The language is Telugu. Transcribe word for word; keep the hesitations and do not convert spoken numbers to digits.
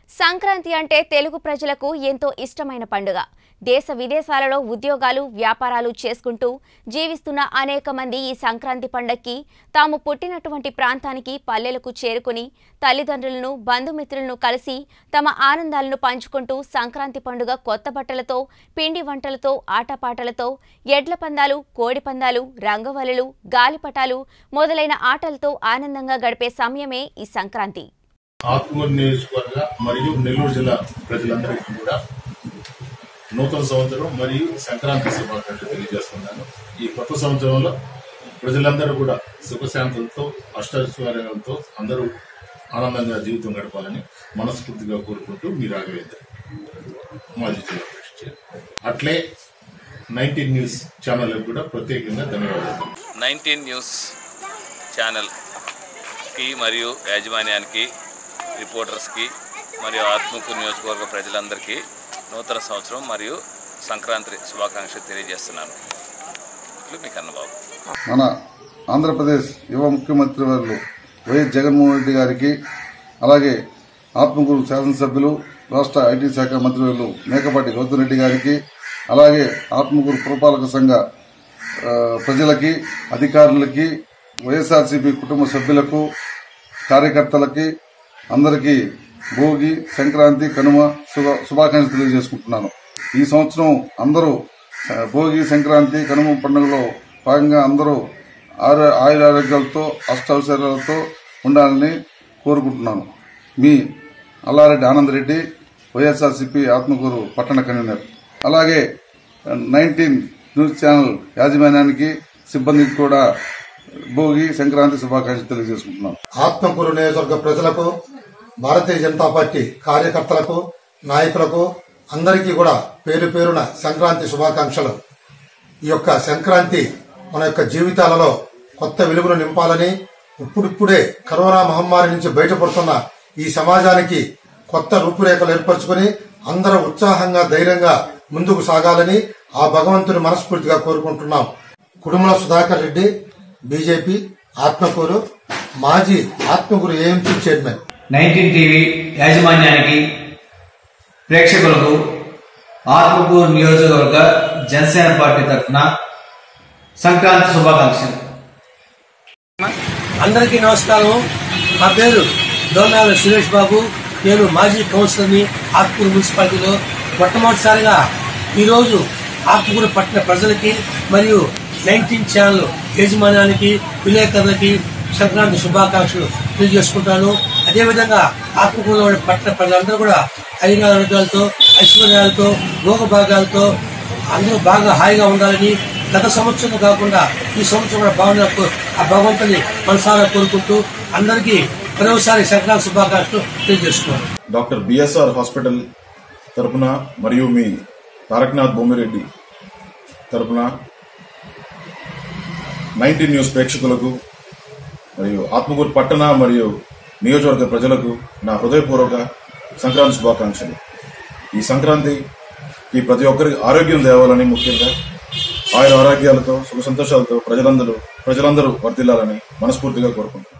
సంక్రాంతి అంటే తెలుగు ప్రజలకు ఎంతో ఇష్టమైన పండుగ. దేశ విదేశాలలో ఉద్యోగాలు వ్యాపారాలు చేసుకుంటూ జీవిస్తున్న అనేక మంది ఈ సంక్రాంతి పండగకి తాము పుట్టినటువంటి ప్రాంతానికి పల్లెలకు చేరుకొని తల్లిదండ్రులను బంధుమిత్రులను కలిసి తమ ఆనందాలను పంచుకుంటూ సంక్రాంతి పండుగ కొత్త బట్టలతో పిండి వంటలతో ఆటపాటలతో ఎడ్ల పందాలు కోడి పందాలు రంగవల్లులు గాలిపటాలు మొదలైన ఆటలతో ఆనందంగా గడిపే సమయమే ఈ సంక్రాంతి. ఆత్మూరు నియోజకవర్గ మరియు నెల్లూరు జిల్లా ప్రజలందరికీ కూడా నూతన సంవత్సరం మరియు సంక్రాంతి శుభాకాంక్షలు తెలియజేస్తున్నాను. ఈ కొత్త సంవత్సరంలో ప్రజలందరూ కూడా సుఖశాంతులతో అష్టైశ్వర్యాలతో అందరూ ఆనందంగా జీవితం గడపాలని మనస్ఫూర్తిగా కోరుకుంటూ మీ రాఘవేంద్ర మాజీ జిల్లా ప్రెసిడెంట్. అట్లే నైన్టీన్ న్యూస్ ఛానల్ కూడా ప్రత్యేకంగా ధన్యవాదాలు. నైన్టీన్ న్యూస్ ఛానల్ కి మరియు యాజమాన్యానికి రిపోర్టర్స్కి మరియు ఆత్మకూరు నియోజకవర్గ ప్రజలందరికీ నూతన సంవత్సరం మరియు సంక్రాంతి శుభాకాంక్షలు తెలియజేస్తున్నాను. మీ కన్నబాబు. మన ఆంధ్రప్రదేశ్ యువ ముఖ్యమంత్రి వర్యులు వైఎస్ జగన్మోహన్ రెడ్డి గారికి, అలాగే ఆత్మకూరు శాసనసభ్యులు రాష్ట్ర ఐటీ శాఖ మంత్రివర్యులు మేకపాటి గౌతమ్ రెడ్డి గారికి, అలాగే ఆత్మకూరు పురపాలక సంఘ ప్రజలకి, అధికారులకి, వైఎస్ఆర్సీపీ కుటుంబ సభ్యులకు, కార్యకర్తలకి అందరికీ భోగి సంక్రాంతి కనుమ శుభాకాంక్షలు తెలియజేసుకుంటున్నాను. ఈ సంవత్సరం అందరూ భోగి సంక్రాంతి కనుమ పండుగలో భాగంగా అందరూ ఆయురారోగ్యాలతో అష్టౌషధాలతో ఉండాలని కోరుకుంటున్నాను. మీ అల్లారెడ్డి ఆనందరెడ్డి, వైఎస్ఆర్సీపీ ఆత్మకూరు పట్టణ కన్వీనర్. అలాగే నైన్టీన్ న్యూస్ ఛానల్ యాజమాన్యానికి సిబ్బందికి కూడా భోగి సంక్రాంతి శుభాకాంక్షలు తెలియజేసుకుంటున్నాను. ఆత్మకూరు నియోజకవర్గ ప్రజలకు, భారతీయ జనతా పార్టీ కార్యకర్తలకు, నాయకులకు అందరికీ కూడా పేరు పేరున సంక్రాంతి శుభాకాంక్షలు. ఈ యొక్క సంక్రాంతి మన యొక్క జీవితాలలో కొత్త వెలుగును నింపాలని, ఇప్పుడిప్పుడే కరోనా మహమ్మారి నుంచి బయటపడుతున్న ఈ సమాజానికి కొత్త రూపురేఖలు ఏర్పరచుకుని అందరూ ఉత్సాహంగా ధైర్యంగా ముందుకు సాగాలని ఆ భగవంతుని మనస్ఫూర్తిగా కోరుకుంటున్నాం. కుడుముల సుధాకర్ రెడ్డి, బీజేపీ, ఆత్మకూరు, మాజీ Atmakur AMC chairman. Nineteen TV యాజమాన్యానికి, ప్రేక్షకులకు ఆత్మకూరు నియోజకవర్గ జనసేన పార్టీ తరఫున సంక్రాంతి శుభాకాంక్షలు. అందరికీ నమస్కారం. నా పేరు దోనాల సురేష్ బాబు. నేను మాజీ కౌన్సిలర్ని ఆత్మకూరు మున్సిపాలిటీలో. మొట్టమొదటిసారిగా ఈరోజు ఆత్మకూరు పట్టణ ప్రజలకి మరియు నైన్టీన్ ఛానల్ యజమానానికి, విలేకరులకి సంక్రాంతి శుభాకాంక్షలు తెలియజేసుకుంటాను. అదేవిధంగా ఆత్మకూరులో పట్టణ ప్రజలందరూ కూడా ఐరారోగ్యాలతో ఐశ్వర్యాలతో భోగభాగాలతో అందరూ బాగా హాయిగా ఉండాలని, గత సంవత్సరం కాకుండా ఈ సంవత్సరం కూడా బాగున్నట్టు ఆ భగవంతుని మనసారా కోరుకుంటూ అందరికీ మరోసారి సంక్రాంతి శుభాకాంక్షలు తెలియజేస్తున్నాను. డాక్టర్ బిఎస్ఆర్ హాస్పిటల్ తరపున మరియు మీ తారకనాథ్ భూమిరెడ్డి తరపున నైన్టీన్ న్యూస్ ప్రేక్షకులకు మరియు ఆత్మకూరు పట్టణ మరియు నియోజకవర్గ ప్రజలకు నా హృదయపూర్వక సంక్రాంతి శుభాకాంక్షలు. ఈ సంక్రాంతికి ప్రతి ఒక్కరికి ఆరోగ్యం తేవాలని, ముఖ్యంగా ఆయుర ఆరోగ్యాలతో సుఖ సంతోషాలతో ప్రజలందరూ ప్రజలందరూ వర్ధిల్లాలని మనస్ఫూర్తిగా కోరుకుంటున్నాను.